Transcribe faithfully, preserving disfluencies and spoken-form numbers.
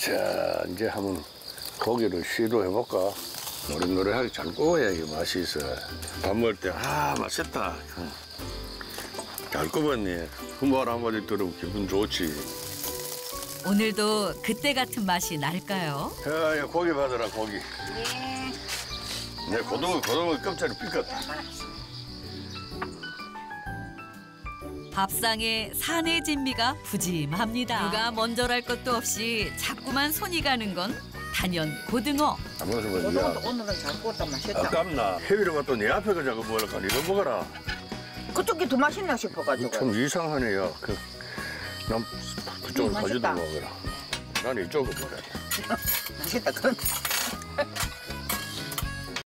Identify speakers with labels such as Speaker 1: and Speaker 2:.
Speaker 1: 자, 이제 한번 고기를 시도해볼까? 노릇노릇하게 잘 구워야 이게 맛이 있어. 밥 먹을 때, 아, 맛있다. 잘 구웠네. 그 말 한마디 들으면 기분 좋지.
Speaker 2: 오늘도 그때 같은 맛이 날까요?
Speaker 1: 야, 야, 고기 받아라, 고기.
Speaker 3: 네.
Speaker 1: 내 고등어, 고등어 껍질을 삐끗.
Speaker 2: 밥상에 산의 진미가 푸짐합니다. 누가 먼저랄 것도 없이 자꾸만 손이 가는 건 단연 고등어.
Speaker 1: 한번 먹어봐.
Speaker 3: 오늘은 오늘은 잘 구웠다 맛있다.
Speaker 1: 아깝나. 해비를 갖다 내 앞에 그 자꾸 뭐랄까. 이거 먹어라.
Speaker 3: 그쪽이 더 맛있나 싶어가지고.
Speaker 1: 참 이상하네요. 그, 난 그쪽을
Speaker 3: 음,
Speaker 1: 가지도
Speaker 3: 맛있다.
Speaker 1: 먹어라. 난 이쪽을 먹어야 돼.
Speaker 3: 맛있다. 그건